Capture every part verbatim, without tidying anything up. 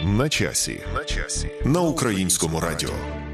На часі. На часі. На Українському радіо.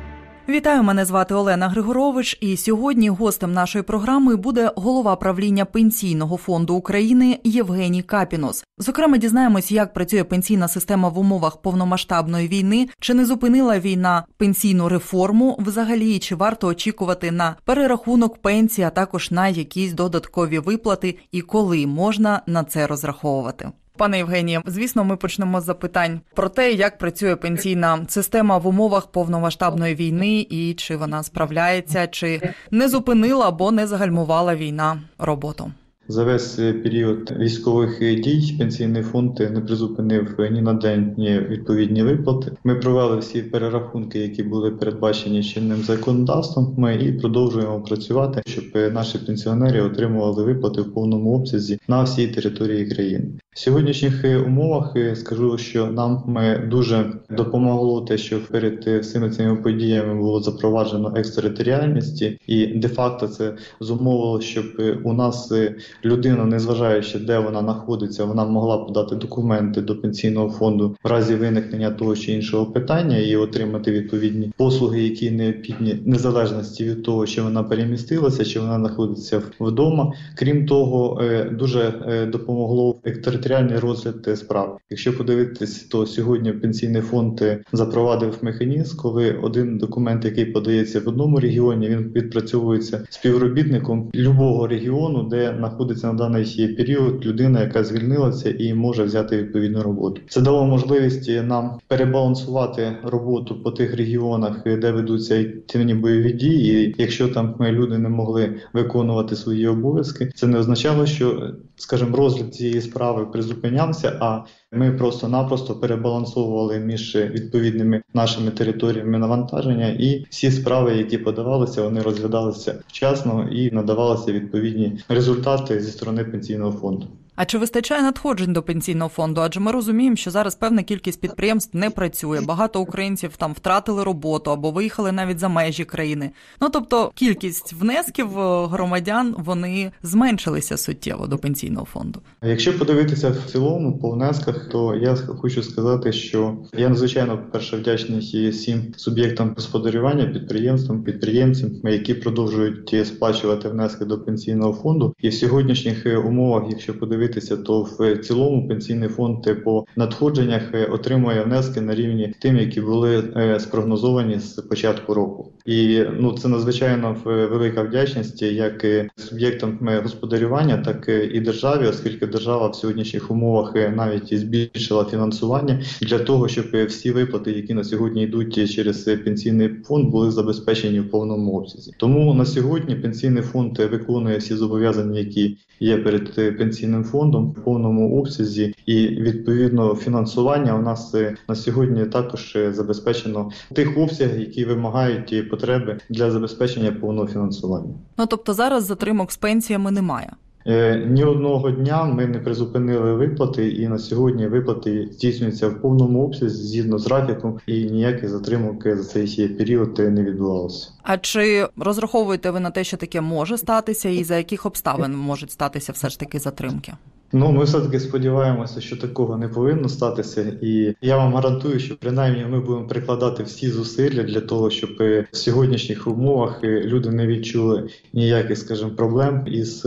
Вітаю, мене звати Олена Григорович, і сьогодні гостем нашої програми буде голова правління Пенсійного фонду України Євгеній Капінос. Зокрема, дізнаємось, як працює пенсійна система в умовах повномасштабної війни, чи не зупинила війна пенсійну реформу взагалі, і чи варто очікувати на перерахунок пенсії, а також на якісь додаткові виплати, і коли можна на це розраховувати. Пане Євгеніє, звісно, ми почнемо з запитань про те, як працює пенсійна система в умовах повномасштабної війни і чи вона справляється, чи не зупинила або не загальмувала війна роботу. За весь період військових дій Пенсійний фонд не призупинив ні на день ні відповідні виплати. Ми провели всі перерахунки, які були передбачені чинним законодавством. Ми і продовжуємо працювати, щоб наші пенсіонери отримували виплати в повному обсязі на всій території країни. В сьогоднішніх умовах скажу, що нам дуже допомогло те, що перед всіми цими подіями було запроваджено екстериторіальність, і де-факто це зумовило, щоб у нас людина, незважаючи де вона знаходиться, вона могла подати документи до Пенсійного фонду в разі виникнення того чи іншого питання і отримати відповідні послуги, які необхідні незалежності від того, чи вона перемістилася, чи вона знаходиться вдома. Крім того, дуже допомогло екстериторіальний розгляд справ. Якщо подивитись, то сьогодні Пенсійний фонд запровадив механізм, коли один документ, який подається в одному регіоні, він відпрацьовується співробітником любого регіону, де знаходиться на даний період людина, яка звільнилася і може взяти відповідну роботу. Це дало можливість нам перебалансувати роботу по тих регіонах, де ведуться активні бойові дії. І якщо там люди не могли виконувати свої обов'язки, це не означало, що, скажімо, розгляд цієї справи призупинявся, а ми просто-напросто перебалансовували між відповідними нашими територіями навантаження, і всі справи, які подавалися, вони розглядалися вчасно і надавалися відповідні результати зі сторони Пенсійного фонду. А чи вистачає надходжень до Пенсійного фонду? Адже ми розуміємо, що зараз певна кількість підприємств не працює. Багато українців там втратили роботу або виїхали навіть за межі країни. Ну, тобто кількість внесків громадян, вони зменшилися суттєво до Пенсійного фонду. Якщо подивитися в цілому по внесках, то я хочу сказати, що я надзвичайно, по-перше, вдячний всім суб'єктам господарювання, підприємствам, підприємцям, які продовжують сплачувати внески до Пенсійного фонду. І в сьогоднішніх умовах, якщо подивитися, то в цілому Пенсійний фонд по надходженнях отримує внески на рівні тим, які були спрогнозовані з початку року. І ну це надзвичайно велика вдячність як суб'єктам господарювання, так і державі, оскільки держава в сьогоднішніх умовах навіть збільшила фінансування для того, щоб всі виплати, які на сьогодні йдуть через Пенсійний фонд, були забезпечені в повному обсязі. Тому на сьогодні Пенсійний фонд виконує всі зобов'язання, які є перед Пенсійним фондом в повному обсязі, і відповідно фінансування у нас на сьогодні також забезпечено в тих обсягах, які вимагають потреби для забезпечення повного фінансування. Ну тобто зараз затримок з пенсіями немає? Ні одного дня ми не призупинили виплати, і на сьогодні виплати здійснюються в повному обсязі згідно з графіком, і ніяких затримок за цей період не відбувалося. А чи розраховуєте ви на те, що таке може статися, і за яких обставин можуть статися все ж таки затримки? Ну, ми все-таки сподіваємося, що такого не повинно статися, і я вам гарантую, що принаймні ми будемо прикладати всі зусилля для того, щоб в сьогоднішніх умовах люди не відчули ніяких, скажімо, проблем із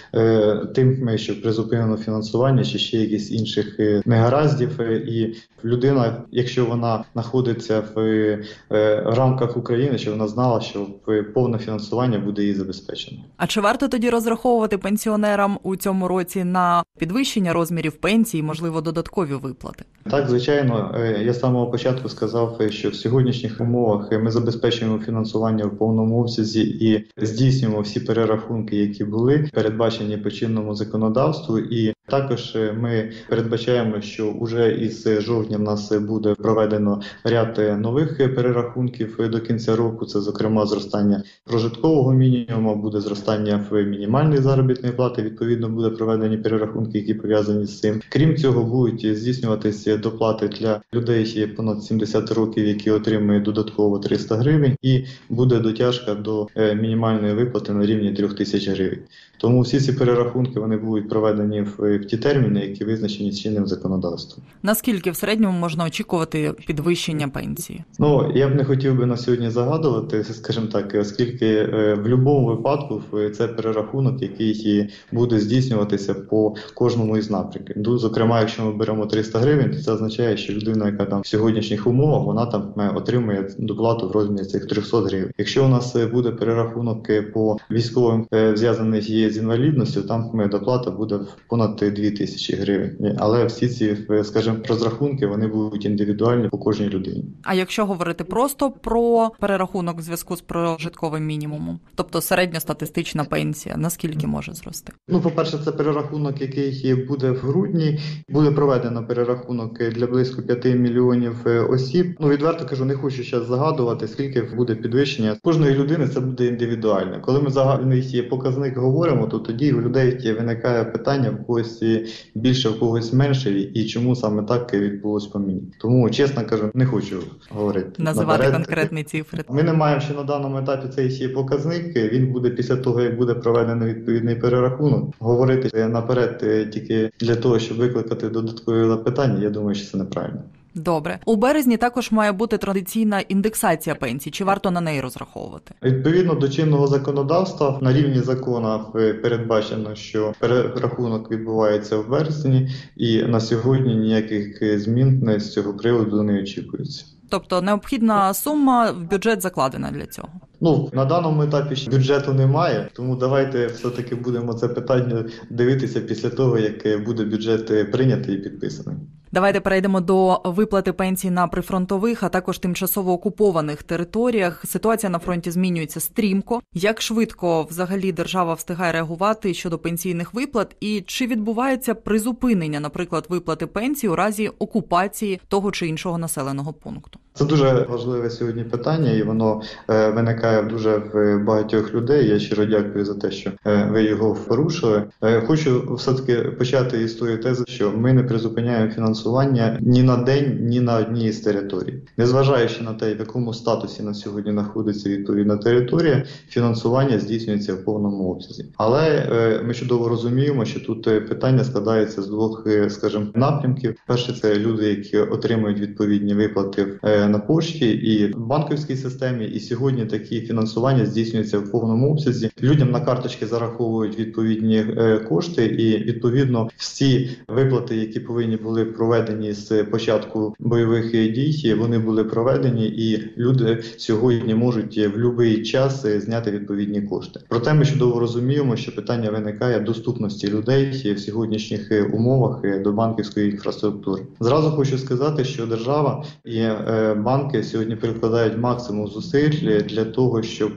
е, тим, що призупинено фінансування чи ще якісь інших негараздів. І людина, якщо вона знаходиться в, е, в рамках України, що вона знала, що повне фінансування буде їй забезпечено. А чи варто тоді розраховувати пенсіонерам у цьому році на підвищення розмірів пенсії, можливо, додаткові виплати? Так, звичайно. Я з самого початку сказав, що в сьогоднішніх умовах ми забезпечуємо фінансування в повному обсязі і здійснюємо всі перерахунки, які були передбачені по чинному законодавству. І також ми передбачаємо, що вже із жовтня в нас буде проведено ряд нових перерахунків до кінця року. Це, зокрема, зростання прожиткового мінімуму, буде зростання в мінімальної заробітної плати, відповідно, буде проведені перерахунки, які пов'язані з цим. Крім цього, будуть здійснюватися доплати для людей понад сімдесят років, які отримують додатково триста гривень, і буде дотяжка до мінімальної виплати на рівні трьох тисяч гривень. Тому всі ці перерахунки вони будуть проведені в, в ті терміни, які визначені чинним законодавством. Наскільки в середньому можна очікувати підвищення пенсії? Ну, я б не хотів би на сьогодні загадувати, скажімо так, оскільки в будь-якому випадку це перерахунок, який буде здійснюватися по кожному із напрямків. Зокрема, якщо ми беремо триста гривень, то це означає, що людина, яка там в сьогоднішніх умовах, вона там отримує доплату в розмірі цих триста гривень. Якщо у нас буде перерахунок по військовим зв'язаний з інвалідністю, там доплата буде в понад дві тисячі гривень. Але всі ці, скажімо, розрахунки, вони будуть індивідуальні по кожній людині. А якщо говорити просто про перерахунок в зв'язку з прожитковим мінімумом, тобто середньостатистична пенсія, наскільки може зрости? Ну, по-перше, це перерахунок, який буде в грудні. Буде проведено перерахунок для близько п'яти мільйонів осіб. Ну, відверто кажу, не хочу зараз загадувати, скільки буде підвищення. Кожної людини це буде індивідуально. Коли ми загальний показник говоримо, то тоді у людей виникає питання, в когось більше, в когось менше, і чому саме так відбулось по мені. Тому, чесно кажу, не хочу говорити. Називати наперед конкретні цифри. Ми не маємо ще на даному етапі цей показник. Він буде після того, як буде проведений відповідний перерахунок. Говорити наперед тільки для того, щоб викликати додаткові запитання, я думаю, що це неправильно. Добре. У березні також має бути традиційна індексація пенсій. Чи варто на неї розраховувати? Відповідно до чинного законодавства, на рівні закону передбачено, що перерахунок відбувається в березні, і на сьогодні ніяких змін з цього приводу не очікується. Тобто необхідна сума в бюджет закладена для цього? Ну, на даному етапі ще бюджету немає, тому давайте все-таки будемо це питання дивитися після того, як буде бюджет прийнятий і підписаний. Давайте перейдемо до виплати пенсій на прифронтових, а також тимчасово окупованих територіях. Ситуація на фронті змінюється стрімко. Як швидко взагалі держава встигає реагувати щодо пенсійних виплат? І чи відбувається призупинення, наприклад, виплати пенсій у разі окупації того чи іншого населеного пункту? Це дуже важливе сьогодні питання, і воно е, виникає дуже в багатьох людей. Я щиро дякую за те, що е, ви його порушили. Е, хочу все-таки почати із тої тези, що ми не призупиняємо фінансування ні на день, ні на одній з територій. Незважаючи на те, в якому статусі на сьогодні знаходиться відповідна територія, фінансування здійснюється в повному обсязі. Але е, ми чудово розуміємо, що тут питання складається з двох, скажімо, напрямків. Перше, це люди, які отримують відповідні виплати в на пошті і в банківській системі, і сьогодні такі фінансування здійснюються в повному обсязі. Людям на карточки зараховують відповідні е, кошти, і відповідно всі виплати, які повинні були проведені з початку бойових дій, вони були проведені, і люди сьогодні можуть в будь-який час зняти відповідні кошти. Проте ми чудово розуміємо, що питання виникає доступності людей в сьогоднішніх умовах до банківської інфраструктури. Зразу хочу сказати, що держава і е, банки сьогодні прикладають максимум зусиль для того, щоб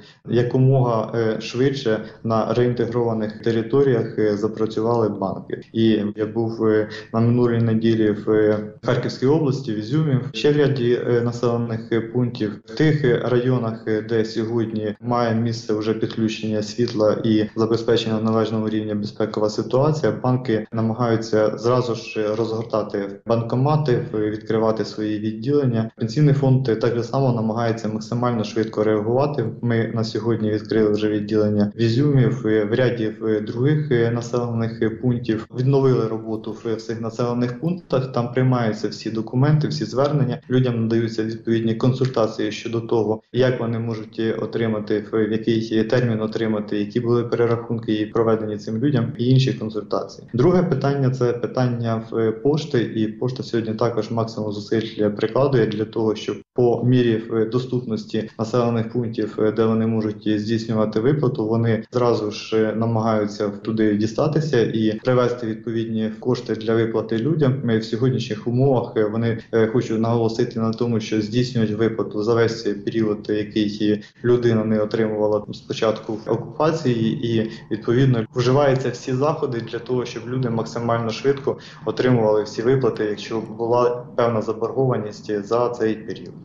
якомога швидше на реінтегрованих територіях запрацювали банки. І я був на минулій неділі в Харківській області, в Ізюмі, в ще ряді населених пунктів, в тих районах, де сьогодні має місце вже підключення світла і забезпечення належного рівня безпекова ситуація, банки намагаються зразу ж розгортати банкомати, відкривати свої відділення. Пенсійний фонд так само намагається максимально швидко реагувати. Ми на сьогодні відкрили вже відділення в Ізюмі, в ряді в других населених пунктів. Відновили роботу в цих населених пунктах. Там приймаються всі документи, всі звернення. Людям надаються відповідні консультації щодо того, як вони можуть отримати, в який термін отримати, які були перерахунки і проведені цим людям, і інші консультації. Друге питання – це питання в пошти, і пошта сьогодні також максимум зусиль прикладує для того, щоб по мірі доступності населених пунктів, де вони можуть здійснювати виплату, вони зразу ж намагаються туди дістатися і привести відповідні кошти для виплати людям. Ми в сьогоднішніх умовах, вони, хочу наголосити на тому, що здійснюють виплату за весь період, який людина не отримувала з початку окупації, і відповідно вживаються всі заходи для того, щоб люди максимально швидко отримували всі виплати, якщо була певна заборгованість за цей період.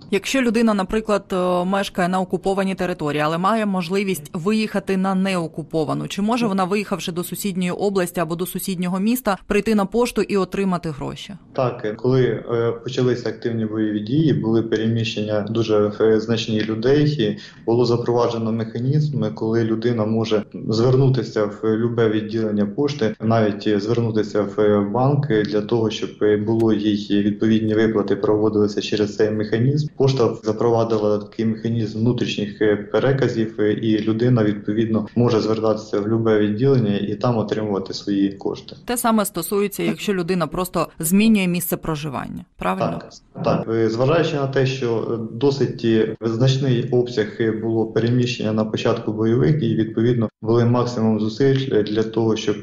Якщо людина, наприклад, мешкає на окупованій території, але має можливість виїхати на неокуповану, чи може вона, виїхавши до сусідньої області або до сусіднього міста, прийти на пошту і отримати гроші? Так, коли е, почалися активні бойові дії, були переміщення дуже значні людей, було запроваджено механізм, коли людина може звернутися в любе відділення пошти, навіть звернутися в банк для того, щоб було їй відповідні виплати, проводилися через цей механізм. Пошта запровадила такий механізм внутрішніх переказів, і людина, відповідно, може звертатися в любе відділення і там отримувати свої кошти. Те саме стосується, якщо людина просто змінює місце проживання, правильно? Так, так. Зважаючи на те, що досить значний обсяг було переміщення на початку бойових дій, відповідно, були максимум зусиль для того, щоб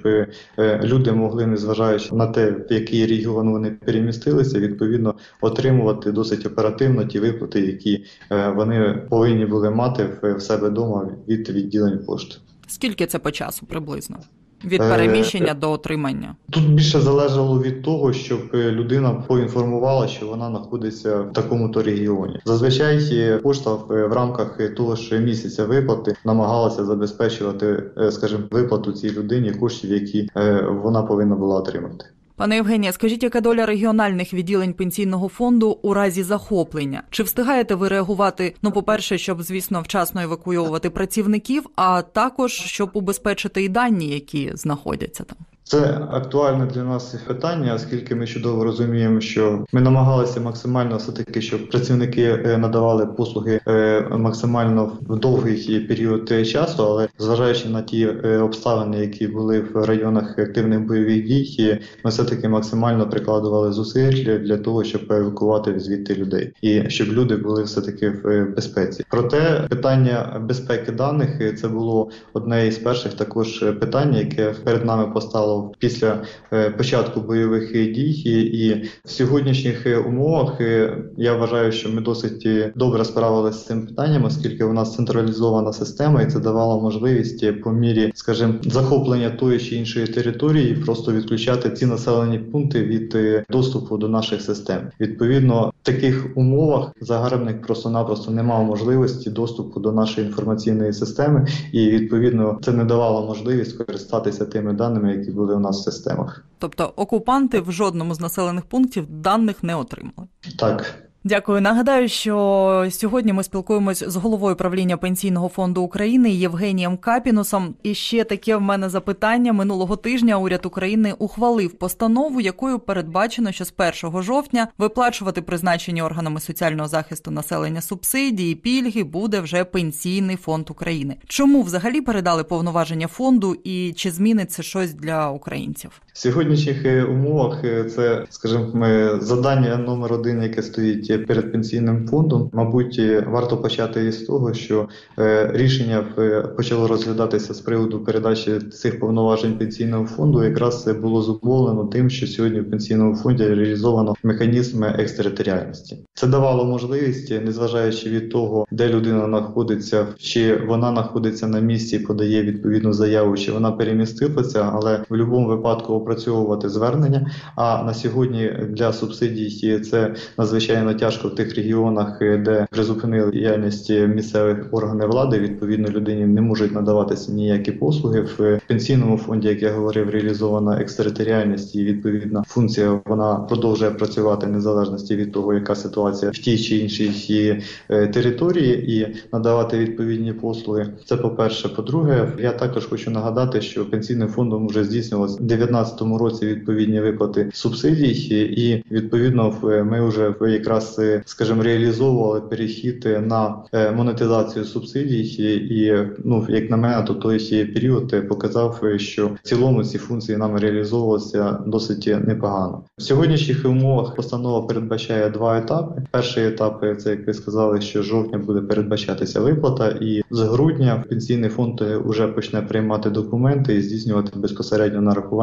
люди могли, незважаючи на те, в який регіон вони перемістилися, відповідно, отримувати досить оперативно ті виплати, які вони повинні були мати в себе вдома від відділень пошти. Скільки це по часу приблизно? Від переміщення е, до отримання? Тут більше залежало від того, щоб людина поінформувала, що вона знаходиться в такому-то регіоні. Зазвичай пошта в рамках того ж місяця виплати намагалася забезпечувати, скажімо, виплату цій людині коштів, які вона повинна була отримати. Пане Євгенія, скажіть, яка доля регіональних відділень пенсійного фонду у разі захоплення? Чи встигаєте ви реагувати, ну, по-перше, щоб, звісно, вчасно евакуйовувати працівників, а також, щоб убезпечити і дані, які знаходяться там? Це актуальне для нас питання, оскільки ми чудово розуміємо, що ми намагалися максимально все-таки, щоб працівники надавали послуги максимально в довгий період часу, але зважаючи на ті обставини, які були в районах активних бойових дій, ми все-таки максимально прикладували зусиль для того, щоб евакувати звідти людей і щоб люди були все-таки в безпеці. Проте питання безпеки даних – це було одне із перших також питань, яке перед нами постало після початку бойових дій, і в сьогоднішніх умовах я вважаю, що ми досить добре справилися з цим питанням, оскільки у нас централізована система, і це давало можливість по мірі, скажімо, захоплення тої чи іншої території просто відключати ці населені пункти від доступу до наших систем. Відповідно, в таких умовах загарбник просто-напросто не мав можливості доступу до нашої інформаційної системи, і відповідно це не давало можливість скористатися тими даними, які були у нас в системах. Тобто окупанти в жодному з населених пунктів даних не отримали? Так. Дякую. Нагадаю, що сьогодні ми спілкуємось з головою правління Пенсійного фонду України Євгенієм Капінусом. І ще таке в мене запитання. Минулого тижня уряд України ухвалив постанову, якою передбачено, що з першого жовтня виплачувати призначені органами соціального захисту населення субсидії, пільги буде вже Пенсійний фонд України. Чому взагалі передали повноваження фонду і чи змінить це щось для українців? В сьогоднішніх умовах це, скажімо, завдання номер один, яке стоїть перед Пенсійним фондом. Мабуть, варто почати із того, що рішення почало розглядатися з приводу передачі цих повноважень Пенсійному фонду. Якраз було зумовлено тим, що сьогодні в Пенсійному фонді реалізовано механізм екстериторіальності. Це давало можливість, незважаючи від того, де людина знаходиться, чи вона знаходиться на місці, подає відповідну заяву, чи вона перемістилася, але в будь-якому випадку опрацьовувати звернення. А на сьогодні для субсидій це надзвичайно тяжко в тих регіонах, де призупинили діяльність місцевих органів влади. Відповідно, людині не можуть надаватися ніякі послуги. В Пенсійному фонді, як я говорив, реалізована екстериторіальність, і відповідна функція вона продовжує працювати в незалежності від того, яка ситуація в тій чи іншій території, і надавати відповідні послуги. Це по-перше. По-друге, я також хочу нагадати, що Пенсійним фондом вже здійснювалося в дві тисячі дев'ятнадцятому році відповідні виплати субсидій, і відповідно ми вже якраз, скажімо, реалізовували перехід на монетизацію субсидій, і, ну, як на мене, то той період показав, що в цілому ці функції нам реалізовувалися досить непогано. В сьогоднішніх умовах постанова передбачає два етапи. Перший етап – це, як ви сказали, що з жовтня буде передбачатися виплата, і з грудня Пенсійний фонд вже почне приймати документи і здійснювати безпосередньо нарахування і призначення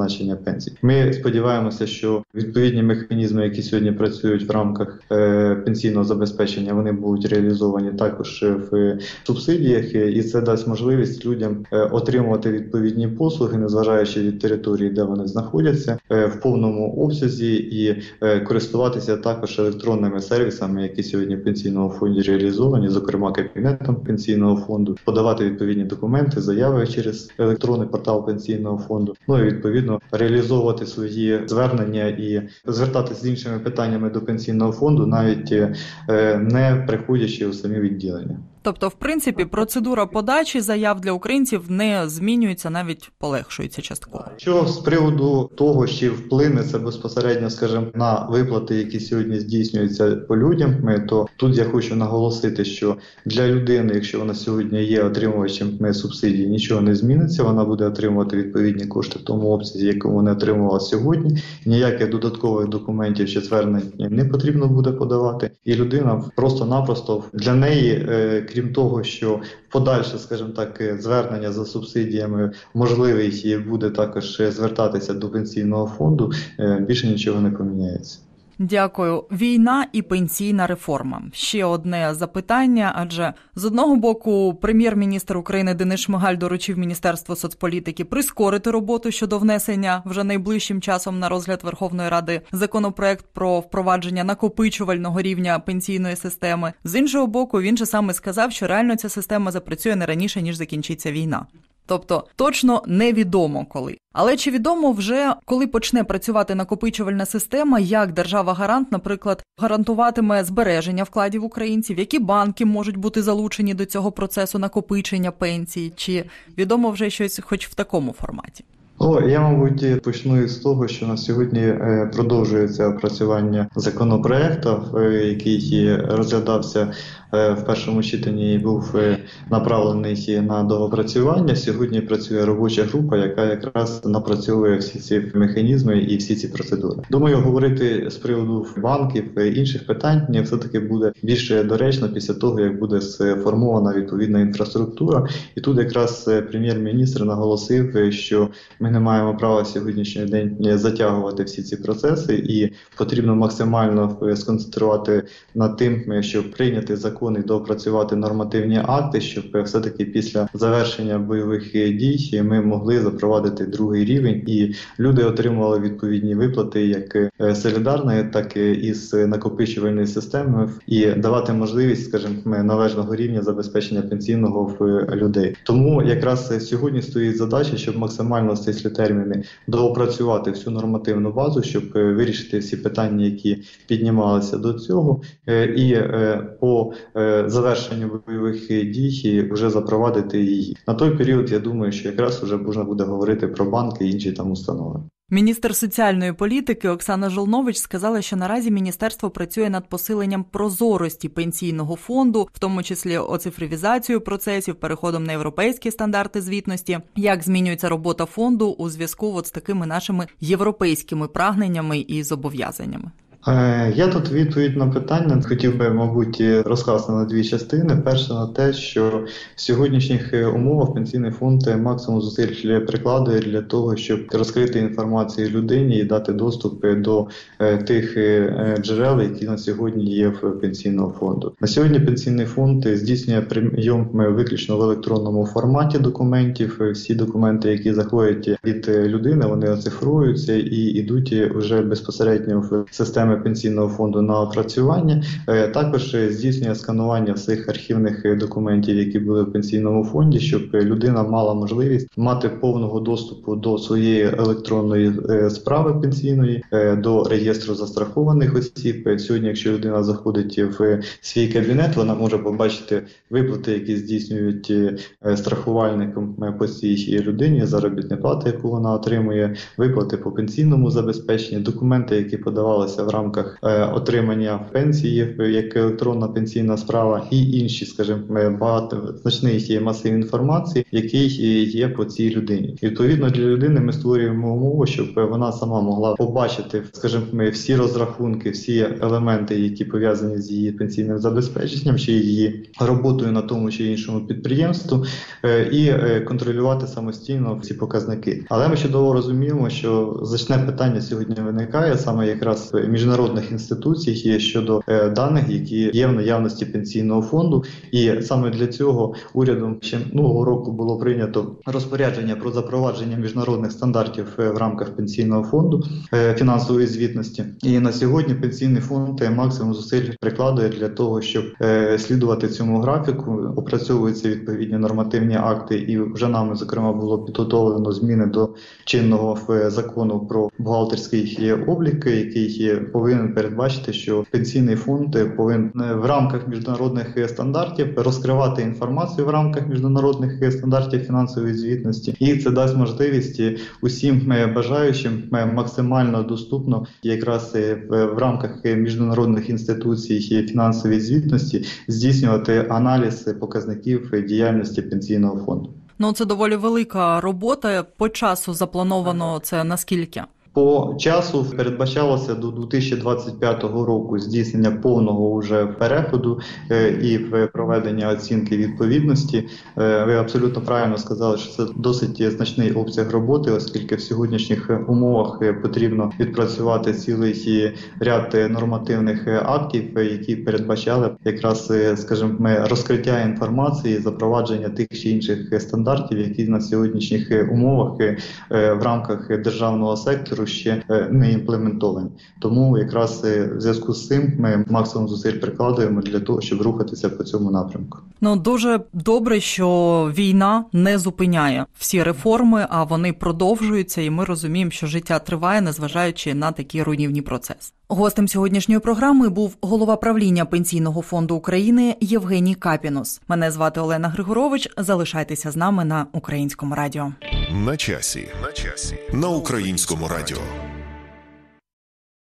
призначення пенсій. Ми сподіваємося, що відповідні механізми, які сьогодні працюють в рамках е, пенсійного забезпечення, вони будуть реалізовані також в субсидіях, і це дасть можливість людям е, отримувати відповідні послуги, незважаючи від території, де вони знаходяться, е, в повному обсязі і е, користуватися також електронними сервісами, які сьогодні в пенсійному фонді реалізовані, зокрема кабінетом пенсійного фонду, подавати відповідні документи, заяви через електронний портал пенсійного фонду, ну і відповідно реалізовувати свої звернення і звертатися з іншими питаннями до пенсійного фонду, навіть е, не приходячи у самі відділення. Тобто, в принципі, процедура подачі заяв для українців не змінюється, навіть полегшується частково. Що з приводу того, чи вплине це безпосередньо, скажімо, на виплати, які сьогодні здійснюються по людям, то тут я хочу наголосити, що для людини, якщо вона сьогодні є отримувачем субсидій, нічого не зміниться, вона буде отримувати відповідні кошти в тому обсязі, якому вона отримувала сьогодні. Ніяких додаткових документів чи звернень не потрібно буде подавати. І людина просто-напросто для неї, крім того, що подальше, скажімо так, звернення за субсидіями можливий буде також звертатися до пенсійного фонду, більше нічого не поміняється. Дякую. Війна і пенсійна реформа. Ще одне запитання, адже з одного боку прем'єр-міністр України Денис Шмигаль доручив Міністерству соцполітики прискорити роботу щодо внесення вже найближчим часом на розгляд Верховної Ради законопроект про впровадження накопичувального рівня пенсійної системи. З іншого боку, він же саме сказав, що реально ця система запрацює не раніше, ніж закінчиться війна. Тобто, точно невідомо коли. Але чи відомо вже, коли почне працювати накопичувальна система, як держава-гарант, наприклад, гарантуватиме збереження вкладів українців, які банки можуть бути залучені до цього процесу накопичення пенсій, чи відомо вже щось хоч в такому форматі? О, я, мабуть, почну із того, що на сьогодні продовжується опрацювання законопроекту, який розглядався в першому читанні і був направлений на доопрацювання. Сьогодні працює робоча група, яка якраз напрацьовує всі ці механізми і всі ці процедури. Думаю, говорити з приводу банків і інших питань все-таки буде більше доречно після того, як буде сформована відповідна інфраструктура. І тут якраз прем'єр-міністр наголосив, що ми не маємо права сьогоднішній день затягувати всі ці процеси, і потрібно максимально сконцентрувати над тим, щоб прийняти закон і доопрацювати нормативні акти, щоб все-таки після завершення бойових дій ми могли запровадити другий рівень, і люди отримували відповідні виплати як солідарної, так і із накопичувальної системи, і давати можливість, скажімо, належного рівня забезпечення пенсійного в людей. Тому якраз сьогодні стоїть задача, щоб максимально стислі терміни доопрацювати всю нормативну базу, щоб вирішити всі питання, які піднімалися до цього, і по завершенню бойових дій вже запровадити її. На той період, я думаю, що якраз вже можна буде говорити про банки і інші там установи. Міністр соціальної політики Оксана Жолнович сказала, що наразі міністерство працює над посиленням прозорості пенсійного фонду, в тому числі оцифровізацією процесів, переходом на європейські стандарти звітності. Як змінюється робота фонду у зв'язку от з такими нашими європейськими прагненнями і зобов'язаннями? Я тут відповідь на питання хотів би, мабуть, розкласти на дві частини. Перше на те, що в сьогоднішніх умовах пенсійний фонд максимум зусиль прикладає для того, щоб розкрити інформацію людині і дати доступ до тих джерел, які на сьогодні є в пенсійному фонду. На сьогодні пенсійний фонд здійснює прийом виключно в електронному форматі документів. Всі документи, які заходять від людини, вони оцифруються і йдуть вже безпосередньо в систему пенсійного фонду на опрацювання. Також здійснює сканування всіх архівних документів, які були в пенсійному фонді, щоб людина мала можливість мати повного доступу до своєї електронної справи пенсійної, до реєстру застрахованих осіб. Сьогодні, якщо людина заходить в свій кабінет, вона може побачити виплати, які здійснюють страхувальником по цій людині, заробітні плати, яку вона отримує, виплати по пенсійному забезпеченню, документи, які подавалися в рамках рамках отримання пенсії, як електронна пенсійна справа і інші, скажімо, багато значний масив інформації, який є по цій людині. І, відповідно, для людини ми створюємо умови, щоб вона сама могла побачити, скажімо, всі розрахунки, всі елементи, які пов'язані з її пенсійним забезпеченням, чи її роботою на тому чи іншому підприємству, і контролювати самостійно ці показники. Але ми чудово розуміємо, що значне питання сьогодні виникає саме якраз міжнародних інституцій щодо даних, які є в наявності пенсійного фонду. І саме для цього урядом ще минулого року було прийнято розпорядження про запровадження міжнародних стандартів в рамках пенсійного фонду фінансової звітності. І на сьогодні пенсійний фонд максимум зусиль прикладує для того, щоб слідувати цьому графіку. Опрацьовуються відповідні нормативні акти, і вже нами, зокрема, було підготовлено зміни до чинного закону про бухгалтерський облік, який повинен передбачити, що пенсійний фонд повинен в рамках міжнародних стандартів розкривати інформацію в рамках міжнародних стандартів фінансової звітності. І це дасть можливість усім бажаючим максимально доступно якраз в рамках міжнародних інституцій фінансової звітності здійснювати аналіз показників діяльності пенсійного фонду. Ну, це доволі велика робота. По часу заплановано це наскільки? По часу передбачалося до дві тисячі двадцять п'ятого року здійснення повного уже переходу і проведення оцінки відповідності. Ви абсолютно правильно сказали, що це досить значний обсяг роботи, оскільки в сьогоднішніх умовах потрібно відпрацювати цілий ряд нормативних актів, які передбачали якраз, скажімо, розкриття інформації, запровадження тих чи інших стандартів, які на сьогоднішніх умовах в рамках державного сектору ще не імплементовані. Тому якраз в зв'язку з цим ми максимум зусиль прикладаємо для того, щоб рухатися по цьому напрямку. Ну, дуже добре, що війна не зупиняє всі реформи, а вони продовжуються, і ми розуміємо, що життя триває, незважаючи на такі руйнівні процеси. Гостем сьогоднішньої програми був голова правління Пенсійного фонду України Євгеній Капінос. Мене звати Олена Григорович. Залишайтеся з нами на Українському радіо. На часі. На часі. На Українському радіо.